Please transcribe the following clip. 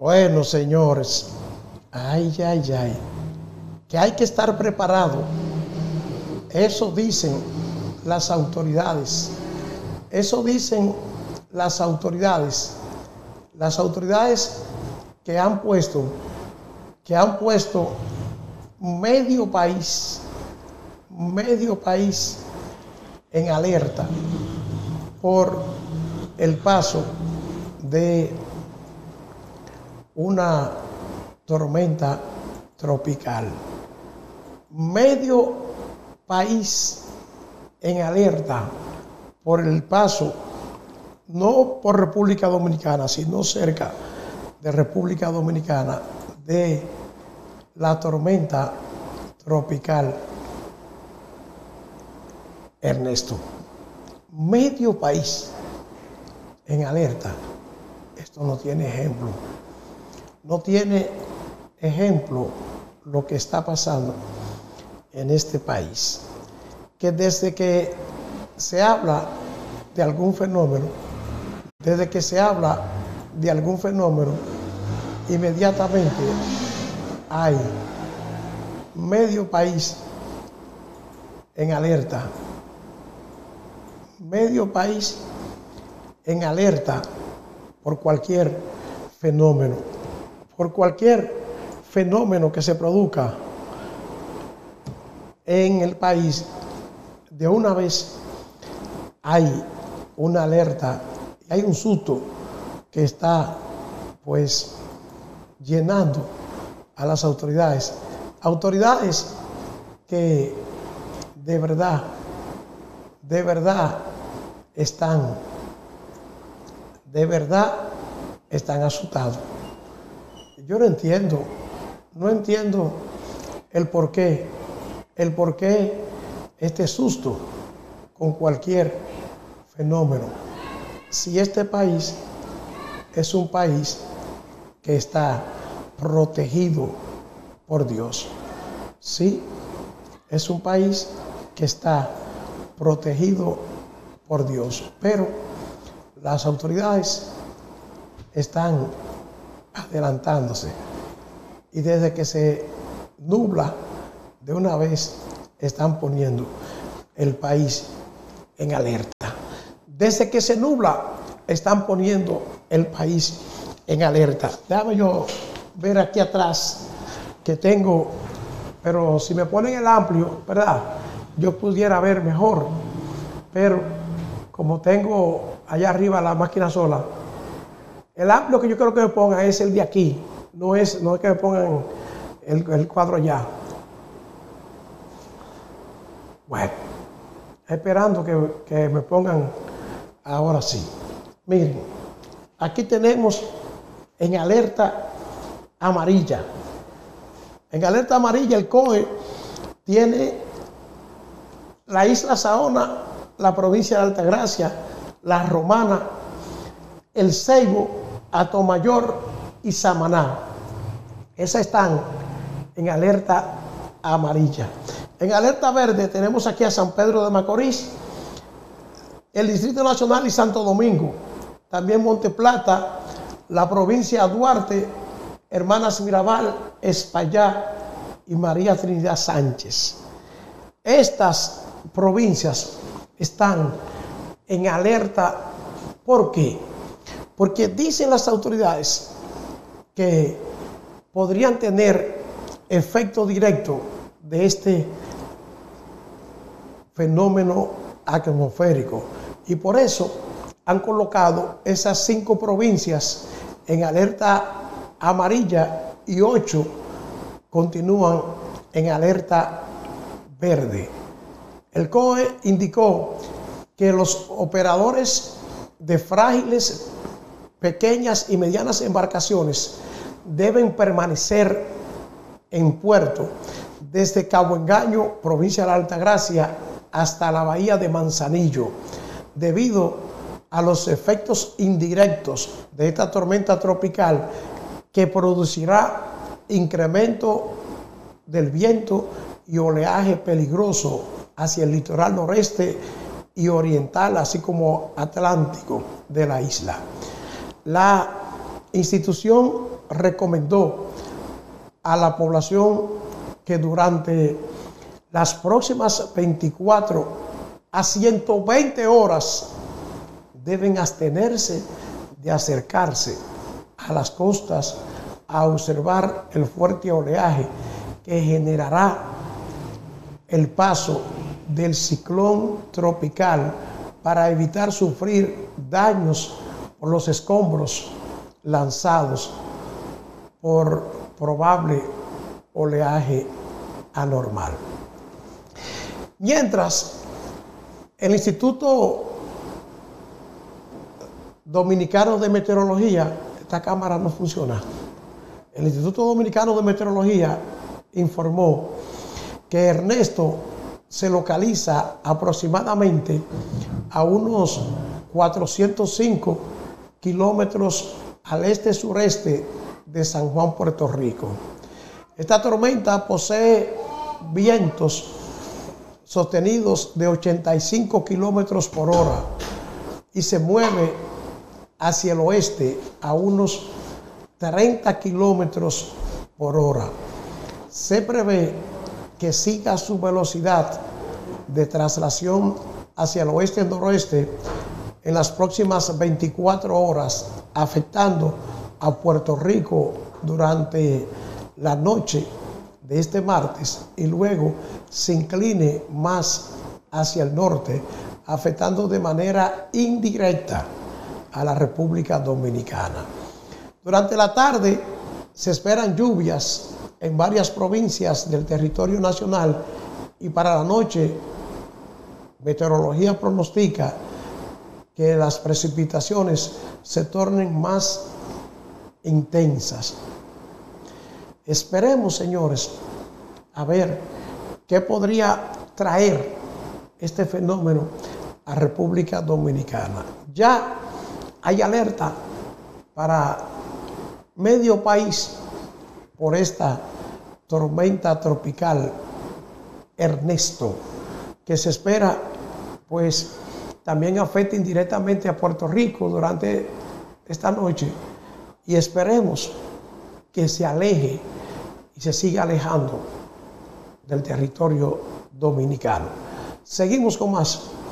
Bueno, señores, ay, que hay que estar preparado. Eso dicen las autoridades. Eso dicen las autoridades. Las autoridades que han puesto medio país en alerta por el paso de una tormenta tropical. Medio país en alerta por el paso, no por República Dominicana, sino cerca de República Dominicana, de la tormenta tropical Ernesto. Medio país en alerta. Esto no tiene ejemplo. No tiene ejemplo lo que está pasando en este país. Que desde que se habla de algún fenómeno, inmediatamente hay medio país en alerta. Medio país en alerta por cualquier fenómeno. Por cualquier fenómeno que se produzca en el país, de una vez hay una alerta, hay un susto que está pues llenando a las autoridades. Autoridades que de verdad están asustados. Yo no entiendo el por qué este susto con cualquier fenómeno. Si este país es un país que está protegido por Dios. Sí, es un país que está protegido por Dios, pero las autoridades están adelantándose y desde que se nubla de una vez están poniendo el país en alerta. Desde que se nubla están poniendo el país en alerta. Déjame yo ver aquí atrás que tengo, pero si me ponen el amplio, ¿verdad? Yo pudiera ver mejor, pero como tengo allá arriba la máquina sola, el amplio que yo creo que me pongan es el de aquí, no es que me pongan el cuadro allá. Bueno, esperando que me pongan ahora sí. Miren, aquí tenemos en alerta amarilla. En alerta amarilla el COE tiene la isla Saona, la provincia de Altagracia, la Romana, el Ceibo, Atomayor y Samaná. Esas están en alerta amarilla. En alerta verde tenemos aquí a San Pedro de Macorís, el Distrito Nacional y Santo Domingo. También Monte Plata, la provincia de Duarte, Hermanas Mirabal, Espaillá y María Trinidad Sánchez. Estas provincias están en alerta. ¿Por qué? Porque dicen las autoridades que podrían tener efecto directo de este fenómeno atmosférico y por eso han colocado esas 5 provincias en alerta amarilla y 8 continúan en alerta verde. El COE indicó que los operadores de frágiles, pequeñas y medianas embarcaciones deben permanecer en puerto desde Cabo Engaño, provincia de la Altagracia, hasta la bahía de Manzanillo, debido a los efectos indirectos de esta tormenta tropical que producirá incremento del viento y oleaje peligroso hacia el litoral noreste y oriental, así como atlántico de la isla. La institución recomendó a la población que durante las próximas 24 a 120 horas deben abstenerse de acercarse a las costas a observar el fuerte oleaje que generará el paso del ciclón tropical, para evitar sufrir daños por los escombros lanzados por probable oleaje anormal. Mientras, el Instituto Dominicano de Meteorología, esta cámara no funciona, el Instituto Dominicano de Meteorología informó que Ernesto se localiza aproximadamente a unos 405 kilómetros al este-sureste de San Juan, Puerto Rico. Esta tormenta posee vientos sostenidos de 85 kilómetros por hora y se mueve hacia el oeste a unos 30 kilómetros por hora. Se prevé que siga su velocidad de traslación hacia el oeste-noroeste en las próximas 24 horas, afectando a Puerto Rico durante la noche de este martes, y luego se incline más hacia el norte, afectando de manera indirecta a la República Dominicana. Durante la tarde se esperan lluvias en varias provincias del territorio nacional, y para la noche meteorología pronostica que las precipitaciones se tornen más intensas. Esperemos, señores, a ver qué podría traer este fenómeno a República Dominicana. Ya hay alerta para medio país por esta tormenta tropical Ernesto, que se espera pues también afecte indirectamente a Puerto Rico durante esta noche, y esperemos que se aleje y se siga alejando del territorio dominicano. Seguimos con más.